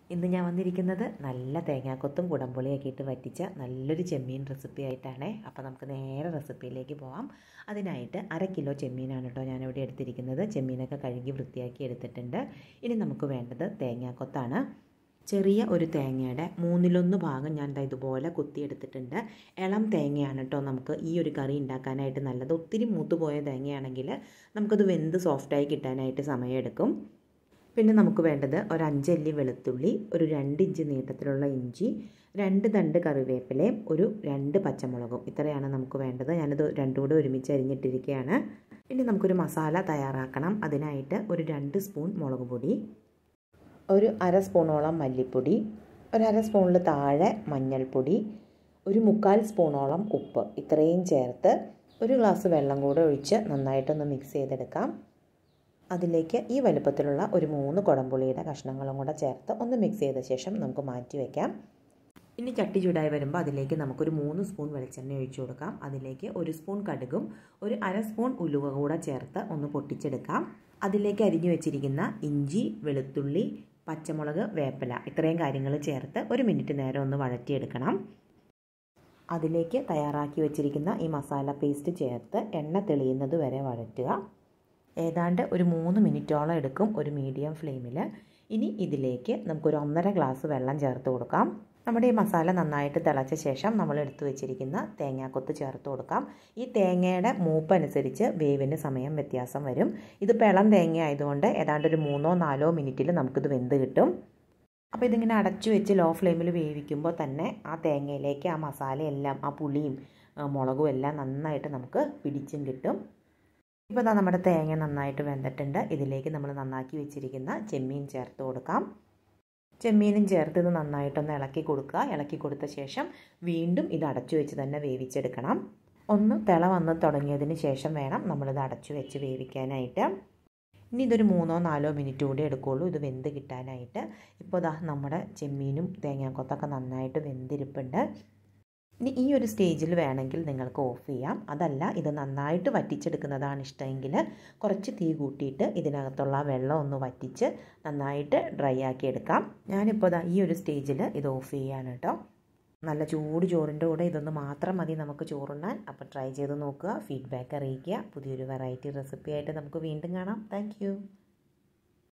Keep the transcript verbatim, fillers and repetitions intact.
ഇന്ന് ഞാൻ വന്നിരിക്കുന്നത് നല്ല തേങ്ങാക്കൊത്തും കുടംപുളിയൊക്കെ ഇട്ട് വറ്റിച്ച നല്ലൊരു ചെമ്മീൻ റെസിപ്പി ആയിട്ടാണ്. അപ്പോൾ നമുക്ക് നേരെ റെസിപ്പിയിലേക്ക് പോകാം. അതിനായിട്ട് അര കിലോ ചെമ്മീനാണ് കേട്ടോ ഞാനിവിടെ എടുത്തിരിക്കുന്നത്. ചെമ്മീനൊക്കെ കഴുകി വൃത്തിയാക്കി എടുത്തിട്ടുണ്ട്. ഇനി നമുക്ക് വേണ്ടത് തേങ്ങാക്കൊത്താണ്. ചെറിയ ഒരു തേങ്ങയുടെ മൂന്നിലൊന്ന് ഭാഗം ഞാൻ ഇതുപോലെ കുത്തിയെടുത്തിട്ടുണ്ട്. ഇളം തേങ്ങയാണ് കേട്ടോ നമുക്ക് ഈ ഒരു കറി ഉണ്ടാക്കാനായിട്ട് നല്ലത്. ഒത്തിരി മൂത്തുപോയ തേങ്ങയാണെങ്കിൽ നമുക്കത് വെന്ത് സോഫ്റ്റായി കിട്ടാനായിട്ട് സമയമെടുക്കും. പിന്നെ നമുക്ക് വേണ്ടത് ഒരു അഞ്ചല്ലി വെളുത്തുള്ളി, ഒരു രണ്ട് ഇഞ്ച് നീട്ടത്തിലുള്ള ഇഞ്ചി, രണ്ട് തണ്ട് കറിവേപ്പിലയും ഒരു രണ്ട് പച്ചമുളകും. ഇത്രയാണ് നമുക്ക് വേണ്ടത്. ഞാനിത് രണ്ടും കൂടെ ഒരുമിച്ച് അരിഞ്ഞിട്ടിരിക്കുകയാണ്. ഇനി നമുക്കൊരു മസാല തയ്യാറാക്കണം. അതിനായിട്ട് ഒരു രണ്ട് സ്പൂൺ മുളക് പൊടി, ഒരു അര സ്പൂണോളം മല്ലിപ്പൊടി, ഒരു അര സ്പൂണിൽ താഴെ മഞ്ഞൾപ്പൊടി, ഒരു മുക്കാൽ സ്പൂണോളം ഉപ്പ്, ഇത്രയും ചേർത്ത് ഒരു ഗ്ലാസ് വെള്ളം കൂടെ ഒഴിച്ച് നന്നായിട്ടൊന്ന് മിക്സ് ചെയ്തെടുക്കാം. അതിലേക്ക് ഈ വലുപ്പത്തിലുള്ള ഒരു മൂന്ന് കുടംപുളിയുടെ കഷ്ണങ്ങളും കൂടെ ചേർത്ത് ഒന്ന് മിക്സ് ചെയ്ത ശേഷം നമുക്ക് മാറ്റി വയ്ക്കാം. ഇനി ചട്ടി ചൂടായി വരുമ്പോൾ അതിലേക്ക് നമുക്കൊരു മൂന്ന് സ്പൂൺ വെളിച്ചെണ്ണ ഒഴിച്ചു കൊടുക്കാം. അതിലേക്ക് ഒരു സ്പൂൺ കടുകും ഒരു അര സ്പൂൺ ഉലുവ കൂടെ ചേർത്ത് ഒന്ന് പൊട്ടിച്ചെടുക്കാം. അതിലേക്ക് അരിഞ്ഞു വെച്ചിരിക്കുന്ന ഇഞ്ചി, വെളുത്തുള്ളി, പച്ചമുളക്, വേപ്പില ഇത്രയും കാര്യങ്ങൾ ചേർത്ത് ഒരു മിനിറ്റ് നേരം ഒന്ന് വഴറ്റിയെടുക്കണം. അതിലേക്ക് തയ്യാറാക്കി വെച്ചിരിക്കുന്ന ഈ മസാല പേസ്റ്റ് ചേർത്ത് എണ്ണ തെളിയുന്നത് വരെ വഴറ്റുക. ഏതാണ്ട് ഒരു മൂന്ന് മിനിറ്റോളം എടുക്കും ഒരു മീഡിയം ഫ്ലെയിമിൽ. ഇനി ഇതിലേക്ക് നമുക്കൊരു ഒന്നര ഗ്ലാസ് വെള്ളം ചേർത്ത് കൊടുക്കാം. നമ്മുടെ ഈ മസാല നന്നായിട്ട് തിളച്ച ശേഷം നമ്മൾ എടുത്തു വെച്ചിരിക്കുന്ന തേങ്ങാക്കൊത്ത് ചേർത്ത് കൊടുക്കാം. ഈ തേങ്ങയുടെ മൂപ്പ് അനുസരിച്ച് വേവിന് സമയം വ്യത്യാസം വരും. ഇത് ഇളം തേങ്ങ ആയതുകൊണ്ട് ഏതാണ്ട് ഒരു മൂന്നോ നാലോ മിനിറ്റിൽ നമുക്കിത് വെന്ത് കിട്ടും. അപ്പോൾ ഇതിങ്ങനെ അടച്ചു വെച്ച് ലോ ഫ്ലെയിമിൽ വേവിക്കുമ്പോൾ തന്നെ ആ തേങ്ങയിലേക്ക് ആ മസാലയെല്ലാം, ആ പുളിയും മുളകും എല്ലാം നന്നായിട്ട് നമുക്ക് പിടിച്ചും കിട്ടും. ഇപ്പോൾ ഇതാ നമ്മുടെ തേങ്ങ നന്നായിട്ട് വെന്തിട്ടുണ്ട്. ഇതിലേക്ക് നമ്മൾ നന്നാക്കി വെച്ചിരിക്കുന്ന ചെമ്മീൻ ചേർത്ത് കൊടുക്കാം. ചെമ്മീനും ചേർത്ത് ഇത് നന്നായിട്ടൊന്ന് ഇളക്കി കൊടുക്കുക. ഇളക്കി കൊടുത്ത ശേഷം വീണ്ടും ഇത് അടച്ചു വെച്ച് തന്നെ വേവിച്ചെടുക്കണം. ഒന്ന് തിള വന്ന് തുടങ്ങിയതിന് ശേഷം വേണം നമ്മളിത് അടച്ചു വെച്ച് വേവിക്കാനായിട്ട്. ഇനി ഇതൊരു മൂന്നോ നാലോ മിനിറ്റ് കൂടി എടുക്കുകയുള്ളൂ ഇത് വെന്ത് കിട്ടാനായിട്ട്. ഇപ്പോൾ ഇതാ നമ്മുടെ ചെമ്മീനും തേങ്ങാക്കൊത്തൊക്കെ നന്നായിട്ട് വെന്തിരിപ്പുണ്ട്. ഇനി ഈ ഒരു സ്റ്റേജിൽ വേണമെങ്കിൽ നിങ്ങൾക്ക് ഓഫ് ചെയ്യാം. അതല്ല ഇത് നന്നായിട്ട് വറ്റിച്ചെടുക്കുന്നതാണ് ഇഷ്ടമെങ്കിൽ കുറച്ച് തീ കൂട്ടിയിട്ട് ഇതിനകത്തുള്ള വെള്ളം ഒന്ന് വറ്റിച്ച് നന്നായിട്ട് ഡ്രൈ ആക്കി എടുക്കാം. ഞാനിപ്പോൾ ഇതാ ഈ ഒരു സ്റ്റേജിൽ ഇത് ഓഫ് ചെയ്യാണ് കേട്ടോ. നല്ല ചൂട് ചോറിൻ്റെ കൂടെ ഇതൊന്ന് മാത്രം മതി നമുക്ക് ചോറുണ്ണാൻ. അപ്പോൾ ട്രൈ ചെയ്ത് നോക്കുക, ഫീഡ്ബാക്ക് അറിയിക്കുക. പുതിയൊരു വെറൈറ്റി റെസിപ്പി ആയിട്ട് നമുക്ക് വീണ്ടും കാണാം. താങ്ക്